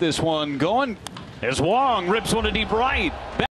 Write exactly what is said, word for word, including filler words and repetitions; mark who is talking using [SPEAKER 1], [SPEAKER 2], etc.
[SPEAKER 1] this one going as Wong rips one to deep right.